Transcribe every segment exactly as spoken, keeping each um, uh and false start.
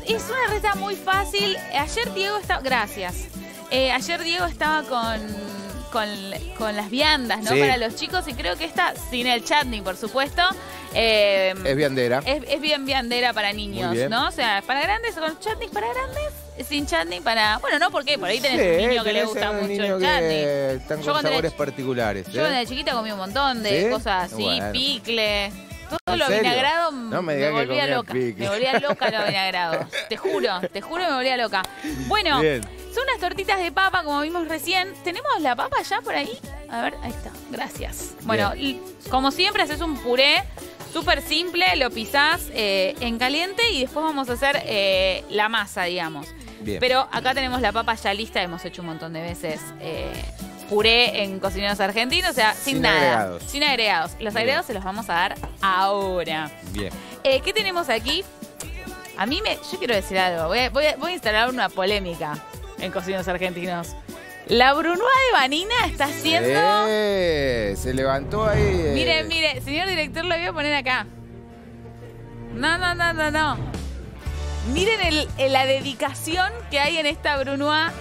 es una receta muy fácil. Ayer Diego estaba... Gracias. Eh, ayer Diego estaba con, con, con las viandas, ¿no? Sí. Para los chicos. Y creo que esta, sin el chutney, por supuesto. Eh, es viandera. Es, es bien viandera para niños, ¿no? O sea, para grandes, con chutney para grandes. Sin chutney para... Bueno, no, ¿por qué? Por ahí tenés sí, un niño que le gusta mucho el chutney. Están con sabores particulares. Yo cuando ¿eh? de chiquita comí un montón de ¿sí? cosas así, bueno. Picle... Todo lo serio? vinagrado no me, me volvía loca. Pique. Me volvía loca lo vinagrado. Te juro, te juro me volvía loca. Bueno, bien. Son unas tortitas de papa, como vimos recién. ¿Tenemos la papa ya por ahí? A ver, ahí está. Gracias. Bueno, bien. Como siempre, haces un puré súper simple, lo pisás eh, en caliente y después vamos a hacer eh, la masa, digamos. Bien. Pero acá tenemos la papa ya lista, hemos hecho un montón de veces eh, puré en Cocineros Argentinos, o sea, sin, sin nada. Agregados. Sin agregados. Los agregados bien. Se los vamos a dar ahora. Bien. Eh, ¿Qué tenemos aquí? A mí me... Yo quiero decir algo. Voy a, voy a, voy a instalar una polémica en Cocineros Argentinos. La brunoise de Vanina está haciendo... Eh, se levantó ahí. Eh. Mire, mire, señor director, lo voy a poner acá. No, no, no, no, no. Miren el, el, la dedicación que hay en esta brunoise.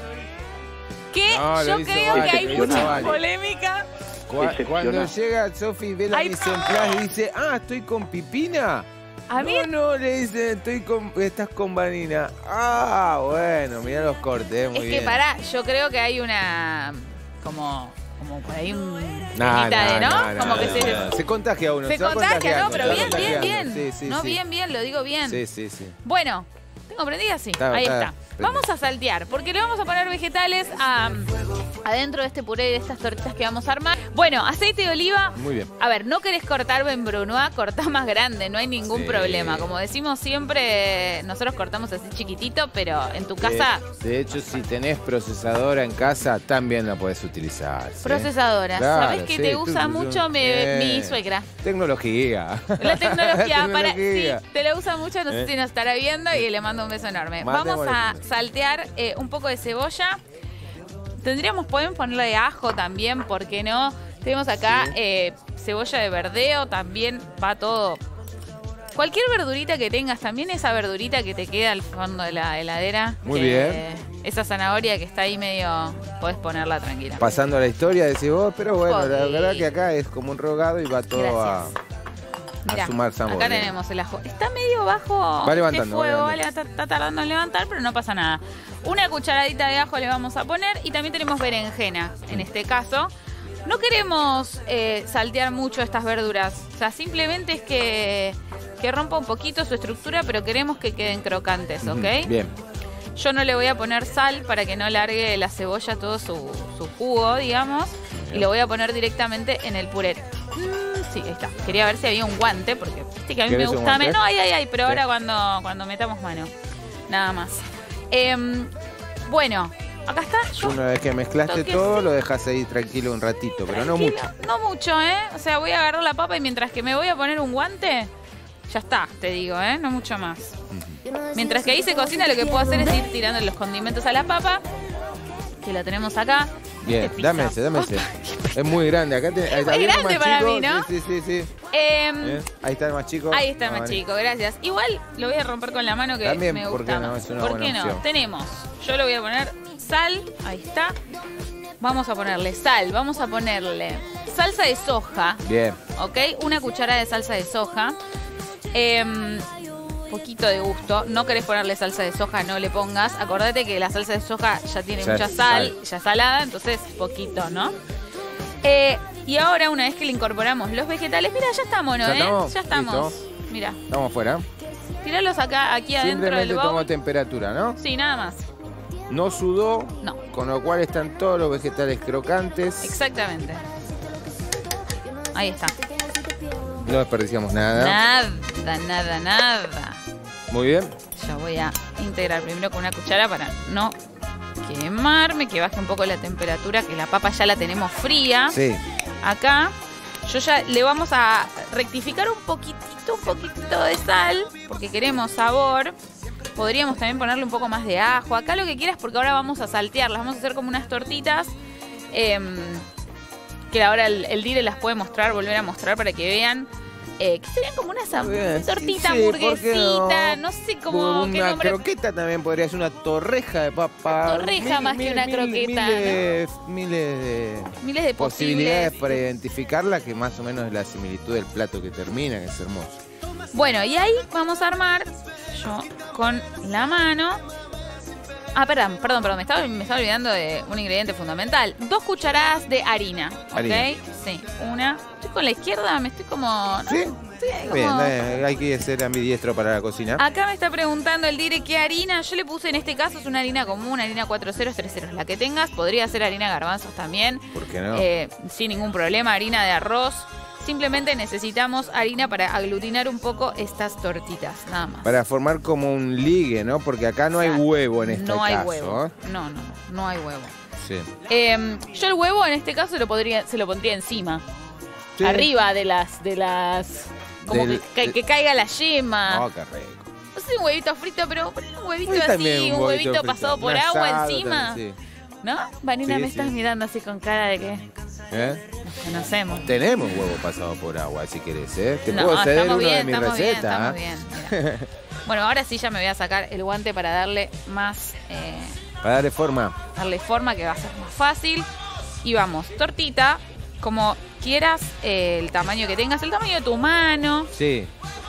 Que no, yo creo vale, que hay mucha vale. polémica. Cu cuando llega Sofi, ve la mise en place y dice, ah, estoy con Pipina. ¿A mí? No, no, le dice, estoy con, estás con Vanina. Ah, bueno, mirá los cortes, muy es bien. Es que pará, yo creo que hay una, como, como por ahí un... Nah, nah, de, ¿no? nah, como nah, que nah, se, nah. se contagia uno. Se, se contagia, no, pero bien, bien, bien. Sí, sí, no, sí. bien, bien, lo digo bien. Sí, sí, sí. Bueno, ¿tengo prendida? Sí, está, ahí está, está. Vamos a saltear, porque le vamos a poner vegetales a, adentro de este puré de estas tortitas que vamos a armar. Bueno, aceite de oliva. Muy bien. A ver, no querés cortar en brunoise, cortá más grande, no hay ningún sí. problema. Como decimos siempre, nosotros cortamos así chiquitito, pero en tu casa... De, de hecho, si tenés procesadora en casa, también la podés utilizar. ¿sí? Procesadora. Claro, ¿Sabés que sí, te tú, usa tú, mucho tú, mi, eh, mi suegra? Tecnología. La tecnología. La para, tecnología. Sí, te la usa mucho, no sé eh. si nos estará viendo y le mando un beso enorme. Vamos a saltear eh, un poco de cebolla. Tendríamos, podemos ponerle ajo también, ¿por qué no? Tenemos acá sí. eh, cebolla de verdeo, también va todo. Cualquier verdurita que tengas, también esa verdurita que te queda al fondo de la heladera. Muy que, bien. Eh, esa zanahoria que está ahí medio, podés ponerla tranquila. Pasando a la historia, decís vos, pero bueno, Joder. la verdad que acá es como un rogado y va todo Gracias. a... Mirá, a sumar sabor. Acá tenemos el ajo. Está medio bajo va levantando, de fuego, va vale, está, está tardando en levantar, pero no pasa nada. Una cucharadita de ajo le vamos a poner y también tenemos berenjena, en este caso. No queremos eh, saltear mucho estas verduras. O sea, simplemente es que, que rompa un poquito su estructura, pero queremos que queden crocantes, ¿ok? Uh-huh. Bien. Yo no le voy a poner sal para que no largue la cebolla todo su, su jugo, digamos. Bien. Y lo voy a poner directamente en el puré. Sí, ahí está. Quería ver si había un guante, porque viste que a mí me gusta menos. No, ay, ay, ay, pero sí. ahora cuando, cuando metamos mano. Nada más. Eh, bueno, acá está. Yo Una vez que mezclaste todo, lo dejas ahí tranquilo un ratito, pero tranquilo, no mucho. No mucho, ¿eh? O sea, voy a agarrar la papa y mientras que me voy a poner un guante, ya está, te digo, ¿eh? No mucho más. Uh-huh. Mientras que ahí se cocina, lo que puedo hacer es ir tirando los condimentos a la papa, que lo tenemos acá. Bien, este dame ese, dame ese. Es muy grande. Acá te, es muy grande para chico. mí, ¿no? Sí, sí, sí. sí. Eh, ¿Eh? Ahí está el más chico. Ahí está el ah, más vale. chico, gracias. Igual lo voy a romper con la mano que También, me ¿por gusta qué no? más. Es una ¿Por buena qué no? opción. Tenemos, yo le voy a poner sal, ahí está. Vamos a ponerle sal, vamos a ponerle salsa de soja. Bien. ¿Ok? Una cucharada de salsa de soja. Eh, poquito de gusto. No querés ponerle salsa de soja, no le pongas. Acordate que la salsa de soja ya tiene ya mucha sal, sal, ya salada, entonces poquito, ¿no? Eh, y ahora, una vez que le incorporamos los vegetales, mira, ya estamos, ¿no? ¿Ya eh? estamos? Ya estamos. ¿Listo? Mira. Estamos fuera. Tiralos acá, aquí adentro del bowl. Tomo temperatura, ¿no? Sí, nada más. No sudó. No. Con lo cual están todos los vegetales crocantes. Exactamente. Ahí está. No desperdiciamos nada. Nada, nada, nada. Muy bien. Yo voy a integrar primero con una cuchara para no quemarme, que baje un poco la temperatura, que la papa ya la tenemos fría. Sí. Acá, yo ya le vamos a rectificar un poquitito, un poquitito de sal, porque queremos sabor. Podríamos también ponerle un poco más de ajo. Acá lo que quieras, porque ahora vamos a saltearlas. Vamos a hacer como unas tortitas. Eh, que ahora el, el dire las puede mostrar, volver a mostrar para que vean Eh, que serían como una Bien, tortita, sí, sí, hamburguesita, no? no sé cómo... qué Una nombre... croqueta también podría ser una torreja de papa. Torreja más que una croqueta, Miles, miles de Miles de posibilidades posibles. para identificarla, que más o menos es la similitud del plato que termina, que es hermoso. Bueno, y ahí vamos a armar, yo con la mano... Ah, perdón, perdón, perdón, me estaba, me estaba olvidando de un ingrediente fundamental. Dos cucharadas de harina, ¿ok? Harina. Sí, una. Estoy con la izquierda, me estoy como... ¿no? ¿Sí? Estoy ahí como... Bien, eh, hay que ser ambidiestro para la cocina. Acá me está preguntando el dire qué harina. Yo le puse en este caso, es una harina común, harina cuatro ceros, tres ceros. La que tengas, podría ser harina de garbanzos también. ¿Por qué no? Eh, sin ningún problema, harina de arroz. Simplemente necesitamos harina para aglutinar un poco estas tortitas, nada más. Para formar como un ligue, ¿no? Porque acá no hay Exacto. huevo en este no caso. hay huevo. No, no, no hay huevo. Sí. Eh, yo el huevo en este caso lo podría, se lo pondría encima. Sí. Arriba de las, de las. Como Del- que, que, que caiga la yema. Oh, qué rico. No sé, un huevito frito, pero poner un huevito Hoy así, también un huevito, frito. pasado por Un agua asado encima. también, sí. ¿No? Vanina, Sí, me sí. estás mirando así con cara de que ¿Eh? nos conocemos. Tenemos huevo pasado por agua, si querés, ¿eh? Te No, puedo ceder estamos una bien, de mis estamos bien, recetas. estamos ¿eh? bien. Mira. Bueno, ahora sí ya me voy a sacar el guante para darle más, eh, Para darle forma. darle forma, que va a ser más fácil. Y vamos, tortita, como quieras, eh, el tamaño que tengas, el tamaño de tu mano, Sí.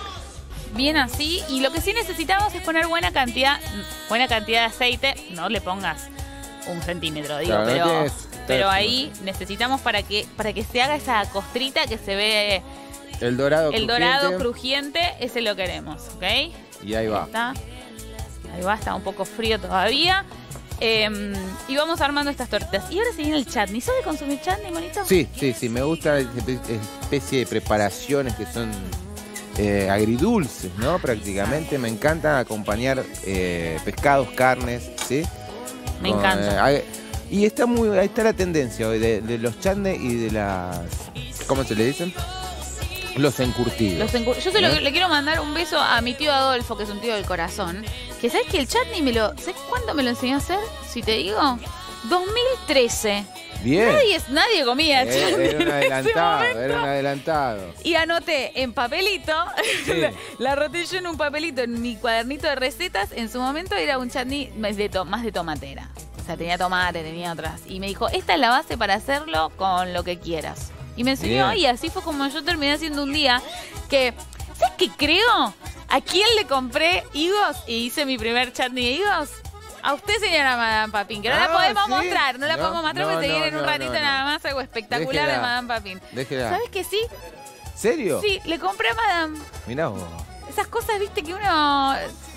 bien así. Y lo que sí necesitamos es poner buena cantidad, buena cantidad de aceite. No le pongas un centímetro, digo, Claro, no pero, tienes- pero claro. ahí necesitamos para que, para que se haga esa costrita que se ve, El dorado el crujiente. dorado crujiente, ese lo queremos, ¿ok? Y ahí va. Está. Ahí va, está un poco frío todavía. Eh, y vamos armando estas tortitas. Y ahora se viene el chutney. ¿Sabe consumir chutney, monito? Sí, sí, sí. Me gusta esa especie de preparaciones que son eh, agridulces, ¿no? Prácticamente. Me encanta acompañar eh, pescados, carnes, ¿sí? Me Con, encanta. eh, y está muy, ahí está la tendencia hoy de, de los chutney y de las, ¿cómo se le dicen? Los encurtidos. Los encur- Yo se lo- ¿Eh? le quiero mandar un beso a mi tío Adolfo, que es un tío del corazón. Que sabes que el chutney me lo. ¿Sabes cuándo me lo enseñó a hacer? Si te digo. dos mil trece. Bien. Nadie, nadie comía Eh, chutney era un en ese adelantado, momento. era un adelantado. Y anoté en papelito, Sí. la roté yo en un papelito, en mi cuadernito de recetas. En su momento era un chutney más de, to- más de tomatera. O sea, tenía tomate, tenía otras. Y me dijo, esta es la base para hacerlo con lo que quieras. Y me enseñó, Bien. y así fue como yo terminé haciendo un día que, ¿sabes qué creo? ¿A quién le compré higos y hice mi primer chutney de higos? A usted, señora Madame Papín, que no la Ah, podemos ¿sí? mostrar, no la No, podemos mostrar no, porque se no, viene en un no, ratito no, no. nada más algo espectacular Déjela. de Madame Papín. Déjela. ¿Sabes que sí? ¿Serio? Sí, le compré a Madame. Mirá vos. Esas cosas, viste, que uno...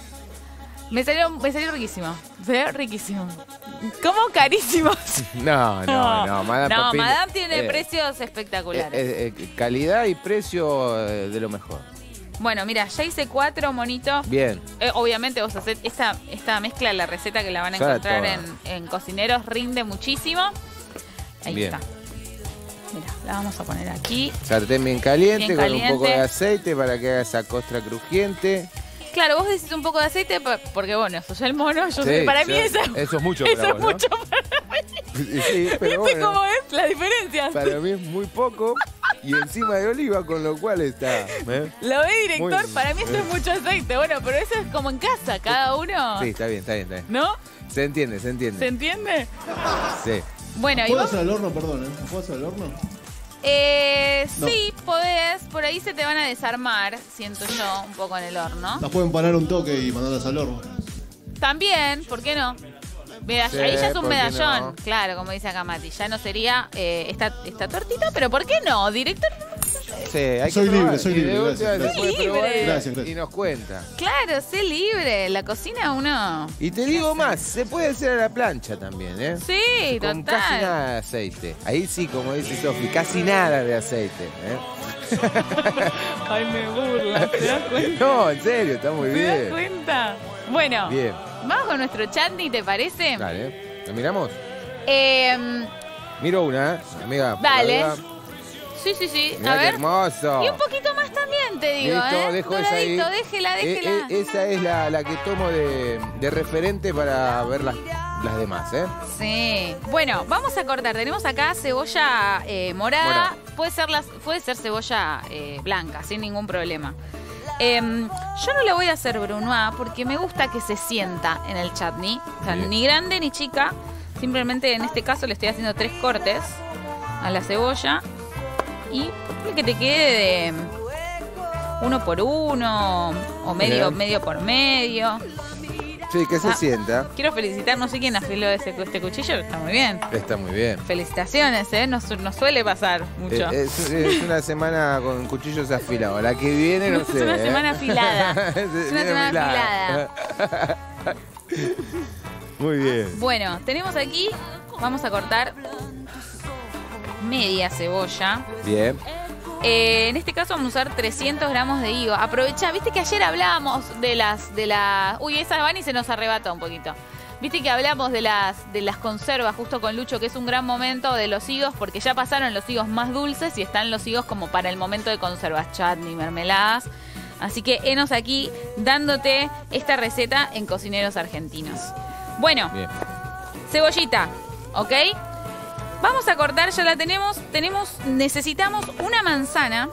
Me salió, me salió riquísimo. Me salió riquísimo. ¿Cómo carísimos? No, no, no. Madame No, Papín, Madame tiene eh, precios eh, espectaculares. eh, eh, calidad y precio eh, de lo mejor. Bueno, mira, ya hice cuatro, monito. Bien. Eh, obviamente vos hacés esta, esta mezcla, la receta que la van a Ya encontrar toda. en, en Cocineros, rinde muchísimo. Ahí Bien. está. Mira, la vamos a poner aquí. Sartén bien caliente, Bien con caliente. un poco de aceite para que haga esa costra crujiente. Claro, vos decís un poco de aceite pa- porque, bueno, sos el mono. Yo Sí, sé, para sí, mí eso, eso es mucho eso para es vos, ¿no? mucho para mí. Sí, pero ¿Viste bueno, cómo es la diferencia? para mí es muy poco y encima de oliva, con lo cual está. ¿eh? Lo ve, director, Muy- para mí esto es mucho aceite. Bueno, pero eso es como en casa, cada uno. Sí, está bien, está bien, está bien. ¿No? Se entiende, se ¿Se entiende. entiende? Sí. Bueno, y ¿Puedo vos, hacer al horno, perdón? ¿eh? ¿Puedo hacer al horno? eh, No. sí, podés. Por ahí se te van a desarmar, siento yo, un poco en el horno. Las pueden parar un toque y mandarlas al horno. También, ¿por qué no? Medall- Sí, ahí ya es un ¿por qué medallón, no? claro, como dice acá Mati. Ya no sería eh, esta, esta tortita, pero ¿por qué no, director? Sí, hay Soy que libre, probar. soy Y de libre, última gracias, se puede gracias. probar y- Gracias, gracias. y nos cuenta. Claro, sé libre. La cocina uno... Y te digo más, se puede hacer a la plancha también, ¿eh? Sí, Con total. casi nada de aceite. Ahí sí, como dice Sofi, casi nada de aceite. ¿eh? Ay, me burla, ¿te das cuenta? No, en serio, está muy ¿Te das bien. cuenta? Bueno, Bien, vamos con nuestro chutney, ¿te parece? dale. ¿Lo miramos? Eh, Miro una, ¿eh? Amiga. por Dale. la duda. sí, sí, sí. Mirá A qué ver. hermoso. Y un poquito más también, te digo, Listo, ¿eh? dejo esa ahí. Doradito, déjela, Eh, déjela. eh, esa es la, la que tomo de, de referente para ver las, las demás, ¿eh? Sí. Bueno, vamos a cortar. Tenemos acá cebolla eh, morada. Morada. Puede ser, las, puede ser cebolla eh, blanca, sin ningún problema. Eh, yo no le voy a hacer brunoise porque me gusta que se sienta en el chutney. O sea, Bien. ni grande ni chica. Simplemente en este caso le estoy haciendo tres cortes a la cebolla. Y que te quede de uno por uno o medio, Bien. medio por medio. Sí, que se Ah. sienta. Quiero felicitar, no sé quién afiló ese, este cuchillo, pero está muy bien. Está muy bien. Felicitaciones, ¿eh? No, su- no suele pasar mucho. Eh, Es, es una semana con cuchillos afilados. La que viene no Es sé. una ¿eh? semana afilada. Es Es una semana Muy bien. Bueno, tenemos aquí, vamos a cortar media cebolla. Bien. Eh, en este caso vamos a usar trescientos gramos de higo. Aprovecha, viste que ayer hablábamos de las, de las... Uy, esa Vani se nos arrebató un poquito. Viste que hablamos de las, de las conservas justo con Lucho, que es un gran momento de los higos, porque ya pasaron los higos más dulces y están los higos como para el momento de conservas, chutney, mermeladas. Así que enos aquí dándote esta receta en Cocineros Argentinos. Bueno, Bien. cebollita, ¿ok? Vamos a cortar, ya la tenemos. Tenemos, necesitamos una manzana.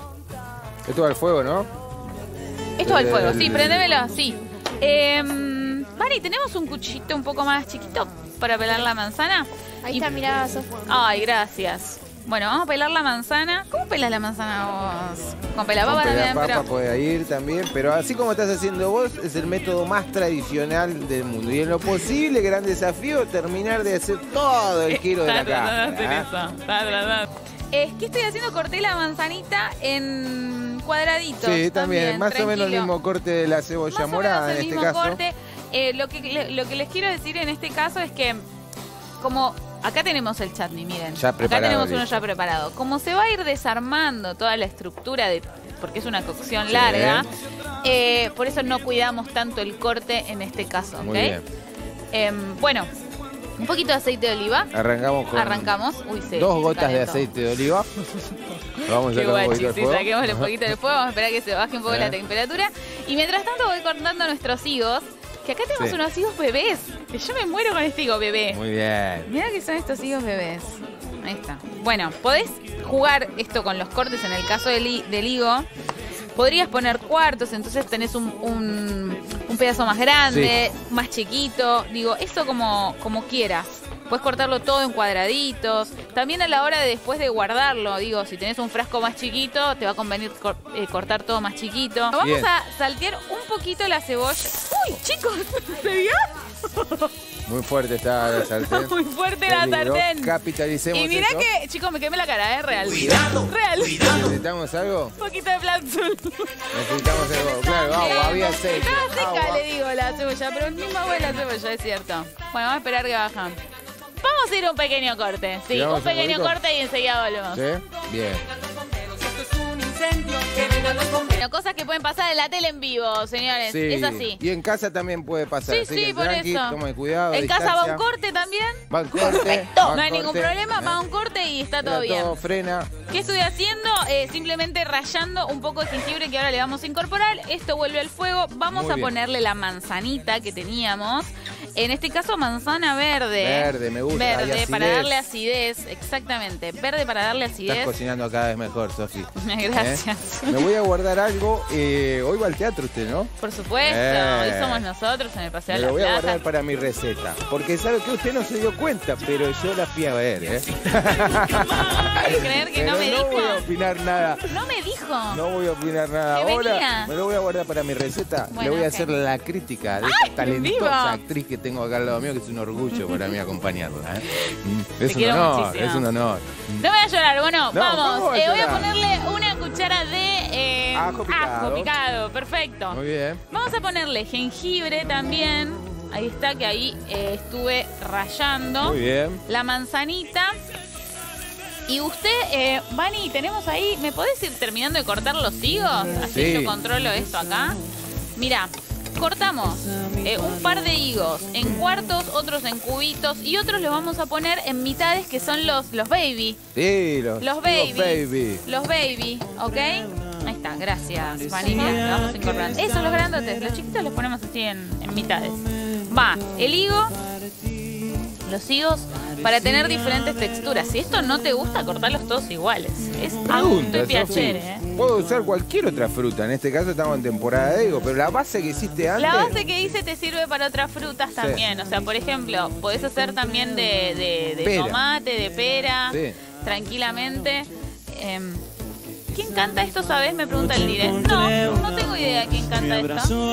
Esto va al fuego, ¿no? Esto va al fuego, sí, El- préndemelo, sí. Eh, Mari, ¿tenemos un cuchillito un poco más chiquito para pelar la manzana? Ahí Y- está, mirá, Sof. Ay, gracias. Bueno, vamos a pelar la manzana. ¿Cómo pelas la manzana vos? Con pelapapa Con también, pelapapa pero... puede ir también, pero así como estás haciendo vos, es el método más tradicional del mundo. Y en lo posible, gran desafío, terminar de hacer todo el giro de la Está tratando de caja. hacer eso, está tratando. Eh, ¿Qué estoy haciendo? Corté la manzanita en cuadraditos. Sí, también, más o menos el tranquilo. mismo corte de la cebolla Más o morada menos en el este mismo caso. corte. Eh, lo, que, le- lo que les quiero decir en este caso es que, como acá tenemos el chutney, miren. Ya acá preparado, tenemos uno listo. ya preparado. Como se va a ir desarmando toda la estructura, de porque es una cocción Sí. larga, eh, por eso no cuidamos tanto el corte en este caso. Muy ¿ok? bien. Em, bueno, un poquito de aceite de oliva. Arrancamos con Arrancamos. Uy, se- dos se gotas de calentó. aceite de oliva. Vamos a Qué sacar un guachi, poquito sí, de fuego. saquémosle un poquito del fuego, vamos a esperar que se baje un poco Eh. la temperatura. Y mientras tanto voy cortando nuestros higos, que acá tenemos Sí. unos higos bebés, que yo me muero con este higo bebé. Muy bien. Mirá que son estos higos bebés. Ahí está. Bueno, podés jugar esto con los cortes en el caso del, hi- del higo. Podrías poner cuartos, entonces tenés un, un, un pedazo más grande, más chiquito. Digo, eso como, como quieras. Puedes cortarlo todo en cuadraditos. También a la hora de después de guardarlo, digo, si tenés un frasco más chiquito, te va a convenir cor- eh, cortar todo más chiquito. Vamos Bien. a saltear un poquito la cebolla. ¡Uy, chicos! ¿Se vio? Muy fuerte está la sartén. Muy fuerte la Peligro. sartén. Capitalicemos Y mirá eso. que, chicos, me quemé la cara, ¿eh? Real. Real. ¿Necesitamos algo? Un poquito de Planzul. Necesitamos algo. Claro, agua, había aceite. Estaba seca, agua. le digo, la cebolla, pero el mismo agua de la cebolla, es cierto. Bueno, vamos a esperar que bajan. Vamos a ir a un pequeño corte. Sí, ¿Tiramos un un pequeño poquito? corte y enseguida volvemos. ¿Sí? Bien. Bueno, cosas que pueden pasar en la tele en vivo, señores. Sí. Es así. Y en casa también puede pasar. Sí, así sí, que por tranqui, eso. toma cuidado. En casa va un distancia. corte también. Va un corte. No hay ningún problema, va un corte y está todo bien. Todo frena. ¿Qué estoy haciendo? Eh, simplemente rayando un poco de jengibre que ahora le vamos a incorporar. Esto vuelve al fuego. Vamos Muy a bien. ponerle la manzanita que teníamos. En este caso, manzana verde. Verde, me gusta, hay Verde, acidez. para darle acidez. Exactamente. Verde para darle Estás acidez. cocinando cada vez mejor, Sofi. Gracias. ¿Eh? Me voy a guardar algo. Eh, hoy va al teatro usted, ¿no? Por supuesto. Eh. Hoy somos nosotros en el Paseo Me de lo voy la a Plaza. guardar para mi receta. Porque sabe que usted no se dio cuenta, pero yo la fui a ver, ¿eh? ¿Puedes creer que Pero no me no dijo? voy a opinar nada. No me dijo. No voy a opinar nada Que ahora. venía. Me lo voy a guardar para mi receta. Bueno, Le voy a ok. hacer la crítica de ¡Ay, esta en vivo! talentosa actriz que tengo acá al lado mío, que es un orgullo para mí acompañarla. ¿eh? Mm, Te Es un quiero honor, muchísimo. es un honor. No voy a llorar. Bueno, No, ¿cómo vamos. va a Eh, voy a llorar? ponerle una cuchara de eh, Ajo picado. ajo picado. Perfecto. Muy bien. Vamos a ponerle jengibre también. Ahí está, que ahí eh, estuve rayando. Muy bien. La manzanita. Y usted, eh, Vani, tenemos ahí. ¿Me podés ir terminando de cortar los higos? Así Sí. yo controlo esto acá. Mira, cortamos eh, un par de higos en cuartos, otros en cubitos y otros los vamos a poner en mitades que son los, los baby. Sí, los, Los baby. baby. Los baby, ¿ok? Ahí está, gracias, Vani. Mira, le vamos incorporando. Esos, los grandotes. Los chiquitos los ponemos así en, en mitades. Va, el higo los higos para tener diferentes texturas. Si esto no te gusta, cortarlos todos iguales. Es a gusto y piacere, ¿eh? Puedo usar cualquier otra fruta. En este caso estamos en temporada de higo, pero la base que hiciste antes... La base que hice te sirve para otras frutas sí. también. O sea, por ejemplo, podés hacer también de, de, de tomate, de pera, sí. tranquilamente. Eh, ¿Quién canta esto, sabes? Me pregunta el Dire. No, no tengo idea quién canta esto.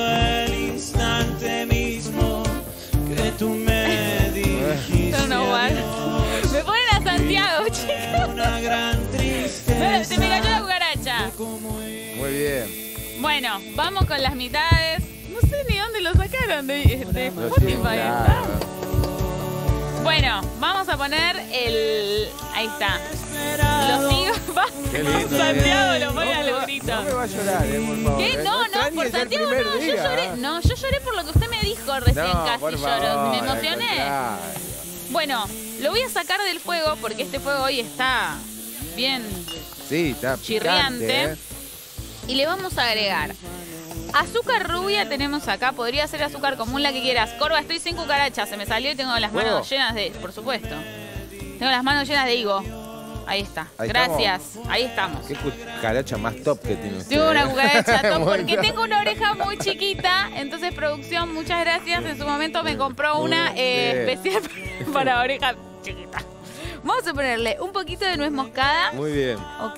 No, me ponen a Santiago, chicos. Se me cayó la cucaracha. Muy bien. Bueno, vamos con las mitades. No sé ni dónde lo sacaron de, de Spotify. Claro. Bueno, vamos a poner el... Ahí está. Los higos. Santiago lo pone a los gritos. No me va a llorar, eh, por favor. ¿Qué? No, no, por Santiago no. Yo lloré. No, yo lloré por lo que usted me dijo recién, no, casi lloro. Favor, me emocioné. Bueno, lo voy a sacar del fuego porque este fuego hoy está bien sí, está chirriante. Picante, ¿eh? Y le vamos a agregar azúcar rubia, tenemos acá. Podría ser azúcar común, la que quieras. Corva, estoy sin cucarachas. Se me salió y tengo las manos oh. llenas de... Por supuesto. Tengo las manos llenas de higo. Ahí está. Ahí Gracias. Estamos. Ahí estamos. Qué cucaracha más top que tiene usted. Tengo una cucaracha top porque tengo una oreja muy chiquita. Entonces, producción, muchas gracias. En su momento me compró una eh, especial para oreja chiquita. Vamos a ponerle un poquito de nuez moscada. Muy bien. ¿Ok?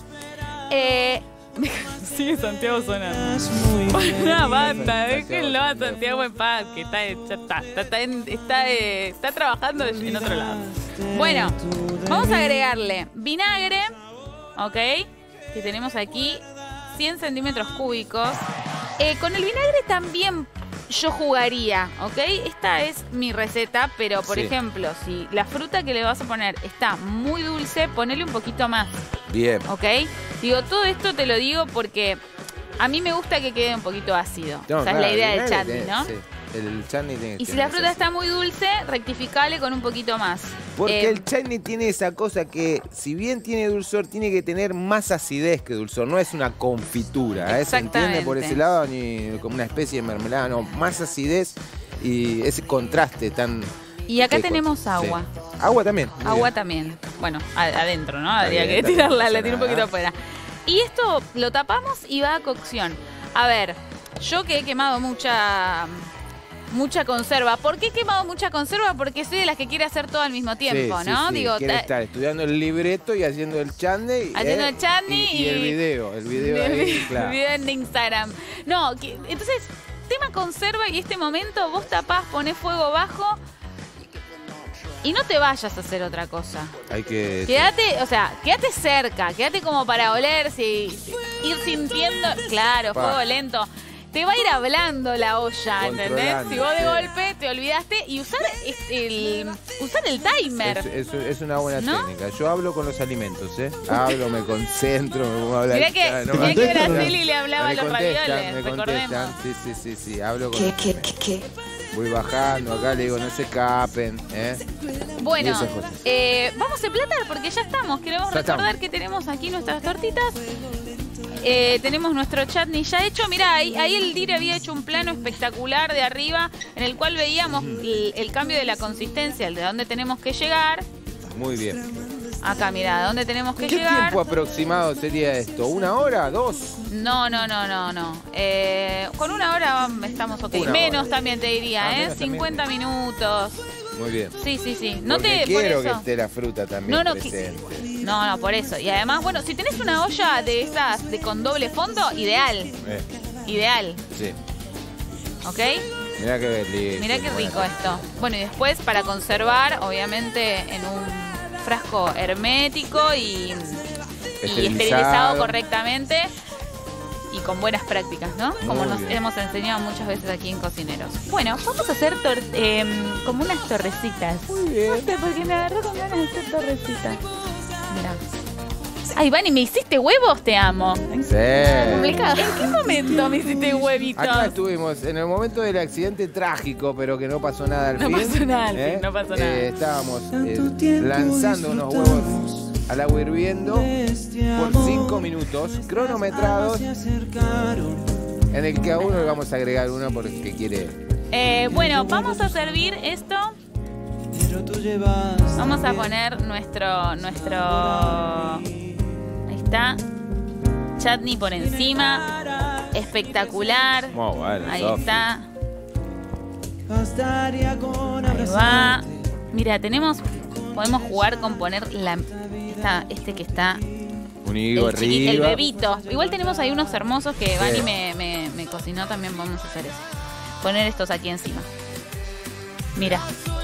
Eh... Sigue Santiago sonando. Una banda, déjenlo a Santiago en paz, que está, ya está, está, está, en, está, eh, está trabajando en otro lado. Bueno, vamos a agregarle vinagre, ¿ok? Que tenemos aquí cien centímetros cúbicos. Eh, con el vinagre también yo jugaría, ¿ok? Esta es mi receta, pero por sí. ejemplo, si la fruta que le vas a poner está muy dulce, ponele un poquito más. Bien. ¿Ok? Digo, todo esto te lo digo porque a mí me gusta que quede un poquito ácido. No, o sea, claro, es la idea del chutney, ¿no? Sí, el chutney tiene que Y si la fruta está muy dulce, rectificale con un poquito más. Porque eh, el chutney tiene esa cosa que, si bien tiene dulzor, tiene que tener más acidez que dulzor. No es una confitura, ¿eh? ¿Se entiende por ese lado? Ni como una especie de mermelada, no. Más acidez y ese contraste tan... Y acá seco. Tenemos agua. Sí. Agua también. Agua bien. También. Bueno, adentro, ¿no? Habría que tirarla, la tiro un poquito afuera. Y esto lo tapamos y va a cocción. A ver, yo que he quemado mucha... mucha conserva. ¿Por qué he quemado mucha conserva? Porque soy de las que quiere hacer todo al mismo tiempo, sí, ¿no? Sí, sí. Digo, quiere estar estudiando el libreto y haciendo el chutney. Haciendo eh, el chutney y, y, y el video. El video el, ahí, claro. El video en Instagram. No, que, entonces, tema conserva y este momento vos tapás, ponés fuego bajo y no te vayas a hacer otra cosa. Hay que... Quédate, o sea, quédate cerca, quédate como para oler, si, si, ir sintiendo, claro, Pa. fuego lento. Te va a ir hablando la olla, ¿entendés? Si vos de sí. golpe te olvidaste y usar el, usar el timer. Es, es, es una buena ¿no? técnica. Yo hablo con los alimentos, ¿eh? Hablo, me concentro, me pongo a hablar. Mirá que, no, mirá que Brasili le hablaba a los ravioles, me recordemos. Sí, sí, sí, sí, hablo con... ¿Qué, qué, qué, qué? Voy bajando acá, le digo, no se escapen, ¿eh? Bueno, eh, vamos a emplatar porque ya estamos. Queremos ya recordar estamos. que tenemos aquí nuestras tortitas. Eh, tenemos nuestro chutney ya hecho. Mirá, ahí, ahí el Dire había hecho un plano espectacular de arriba en el cual veíamos el, el cambio de la consistencia, el de dónde tenemos que llegar. Muy bien. Acá, mirá, ¿de dónde tenemos que ¿Qué llegar? ¿Qué tiempo aproximado sería esto? ¿Una hora? ¿Dos? No, no, no, no, no. Eh, con una hora estamos ok. Una menos hora. También te diría, ah, ¿eh? cincuenta también. Minutos. Muy bien. Sí, sí, sí. No Porque te, quiero por eso. que esté la fruta también no, no, presente. Que, no, no, por eso. Y además, bueno, si tenés una olla de esas de con doble fondo, ideal. Eh. Ideal. Sí. ¿Ok? Mirá qué lindo. Mirá qué rico esto. Bueno, y después para conservar, obviamente, en un frasco hermético y, esterilizado. y esterilizado correctamente y con buenas prácticas, ¿no? Como Muy nos bien. hemos enseñado muchas veces aquí en Cocineros. Bueno, vamos a hacer eh, como unas torrecitas. Muy bien. No sé, porque me agarró con ganas de hacer torrecitas. Mirá. Ay, Vani, ¿me hiciste huevos? Te amo. Sí. Complicado. ¿En qué momento me histe huevitos? Acá estuvimos en el momento del accidente trágico, pero que no pasó nada al no fin. Pasó nada al ¿eh? fin, no pasó nada. Eh, estábamos eh, lanzando unos huevos al agua hirviendo por cinco minutos, cronometrados, en el que a uno le vamos a agregar uno porque quiere. Eh, bueno, vamos a servir esto Vamos a poner nuestro, nuestro, ahí está, chutney por encima, espectacular. Muy bueno, ahí Sofi. está. Ahí va. Mira, tenemos, podemos jugar con poner la, esta, este que está, Un higo el, chiqui- el arriba. bebito. Igual tenemos ahí unos hermosos que Vani Sí. me, me, me cocinó, también vamos a hacer eso. Poner estos aquí encima. Mira.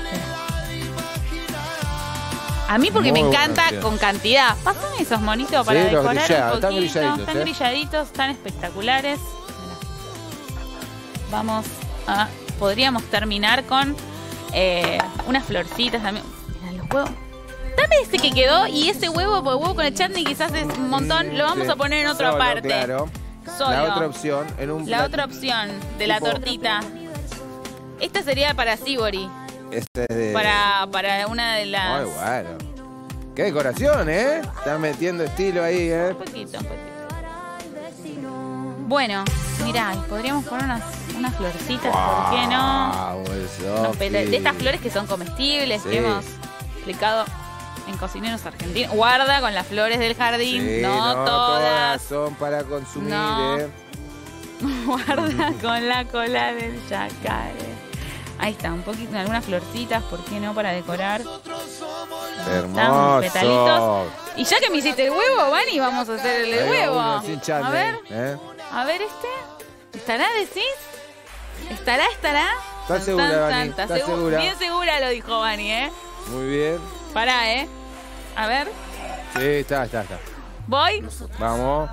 A mí porque Muy me buena encanta opción. con cantidad. Pásame esos monitos para Sí, los decorar grillados, un están poquito. grilladitos, Están ¿eh? grilladitos, están espectaculares. Mirá. Vamos a... Podríamos terminar con eh, unas florcitas también. Mirá, los huevos. Dame ese que quedó y ese huevo, porque huevo con el chutney quizás es un montón. Lo vamos Sí. a poner en otra Solo, parte. Claro. Solo. La otra opción, en un La plato- otra opción de la tipo- tortita. Esta sería para Sibori. Este es de... Para, para una de las... Muy bueno. Qué decoración, ¿eh? Están metiendo estilo ahí, ¿eh? Un poquito, un poquito. Bueno, mirá, podríamos poner unas, unas florcitas, ¿por qué no? Wow, eso, Unos peta- sí. de estas flores que son comestibles, Sí. que hemos explicado en Cocineros Argentinos. Guarda con las flores del jardín, Sí, no, todas. son para consumir, No. ¿eh? Guarda con la cola del yacaré. Ahí está, un poquito, algunas florcitas, ¿por qué no? Para decorar. Hermoso. Petalitos. Y ya que me hiciste el huevo, Vani, vamos a hacer el Ahí va huevo. uno sin chutney, A ver, ¿eh? a ver este. ¿Estará, decís? ¿Estará, estará? ¿Estás Tan, segura, tan, Vani? tan, ¿Estás segu- segura? Bien segura lo dijo Vani, ¿eh? Muy bien. Pará, ¿eh? A ver, Sí, está, está, está. voy. Vamos.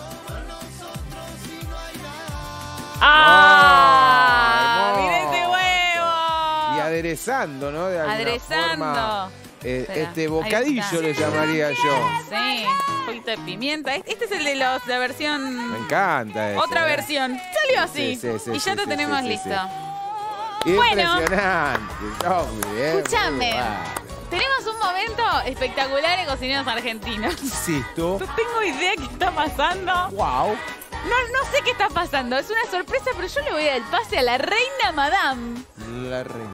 ¡Ah! hermoso. ¡Mira este Y huevo! aderezando, ¿no? De alguna Aderezando. forma, eh, Espera, este ahí bocadillo está. le llamaría yo. Sí, un poquito de pimienta. Este es el de los, la versión... Me encanta eso. Otra ¿eh? versión. Salió así. Sí, sí, sí, y ya sí, te sí, tenemos sí, sí, listo. sí. Bueno. Impresionante. No, muy bien, muy Escúchame. bueno. Tenemos un momento espectacular en Cocineros Argentinos. Insisto. No tengo idea qué está pasando. Wow. No, no sé qué está pasando. Es una sorpresa, pero yo le voy a dar el pase a la reina Madame. La reina.